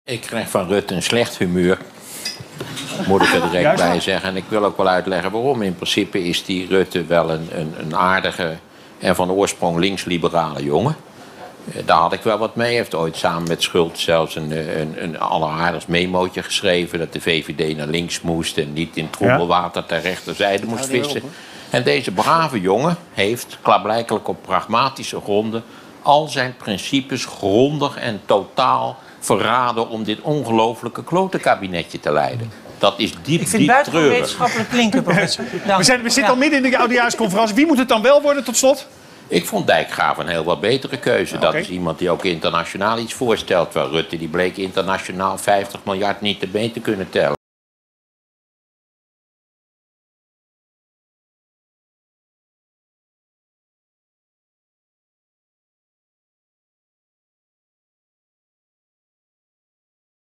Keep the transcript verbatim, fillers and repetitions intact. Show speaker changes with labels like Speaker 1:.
Speaker 1: Ik krijg van Rutte een slecht humeur. Moet ik er direct
Speaker 2: Juist
Speaker 1: bij
Speaker 2: dat.
Speaker 1: zeggen. En ik wil ook wel uitleggen waarom. In principe is die Rutte wel een, een, een aardige en van oorsprong links-liberale jongen. Eh, Daar had ik wel wat mee. Hij heeft ooit samen met Schultz zelfs een, een, een alleraardigst memootje geschreven. Dat de V V D naar links moest en niet in troebelwater ter rechterzijde moest vissen. En deze brave jongen heeft, klaarblijkelijk op pragmatische gronden, al zijn principes grondig en totaal verraden om dit ongelooflijke klotenkabinetje te leiden. Dat is diep,
Speaker 3: Ik vind
Speaker 1: diep
Speaker 3: buitengewoon
Speaker 1: treurig.
Speaker 3: wetenschappelijk klinken, professor.
Speaker 2: We, zijn, we zitten al midden in de oudejaarsconferentie. Wie moet het dan wel worden tot slot?
Speaker 1: Ik vond Dijkgraaf een heel wat betere keuze. Dat
Speaker 2: Oké.
Speaker 1: is iemand die ook internationaal iets voorstelt. Terwijl Rutte die bleek internationaal vijftig miljard niet te mee te kunnen tellen.